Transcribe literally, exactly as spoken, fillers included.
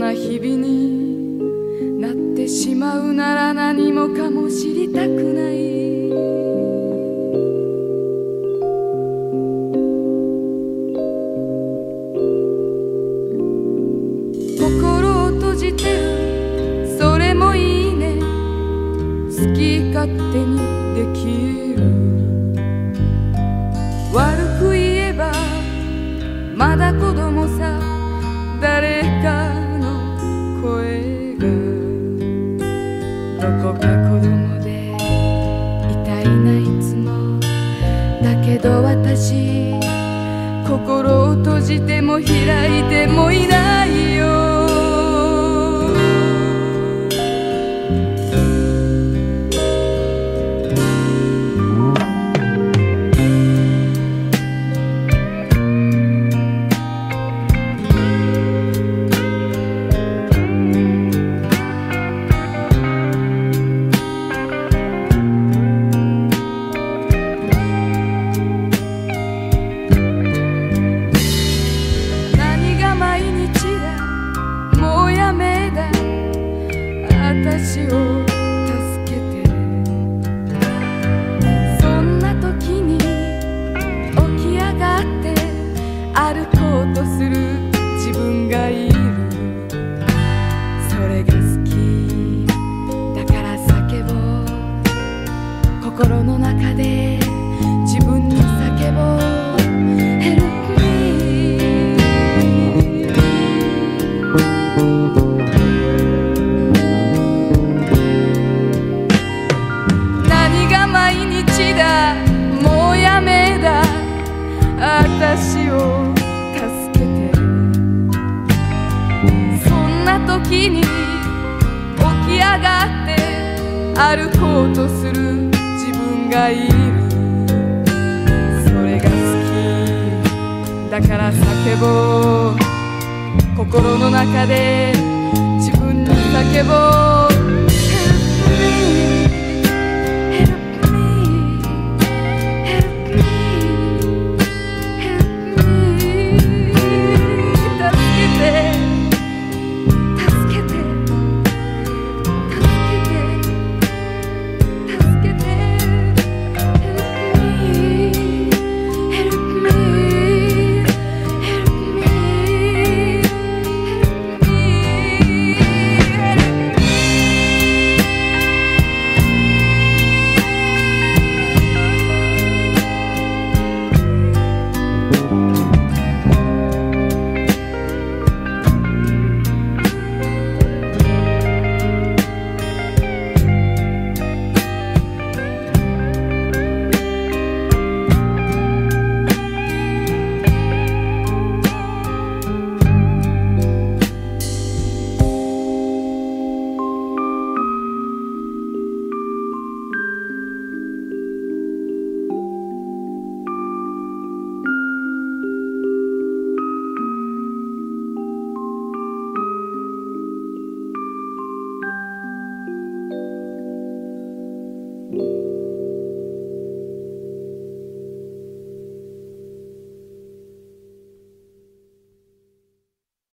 な日々になってしまうなら何もかも知りたくない。心を閉じてる、それもいいね。好き勝手にできる。悪く言えばまだ子供さ。誰かの声がどこか子供でいたいないつも。だけど私心を閉じても開いてもいないよ。私を助けて。そんな時に起き上がって歩こうとする自分がいる。それが好きだから叫ぼう。心の中で自分に叫ぼう。もうやめだ、私を助けて。そんな時に起き上がって歩こうとする自分がいる。それが好きだから叫ぼう。心の中で自分に叫ぼう。you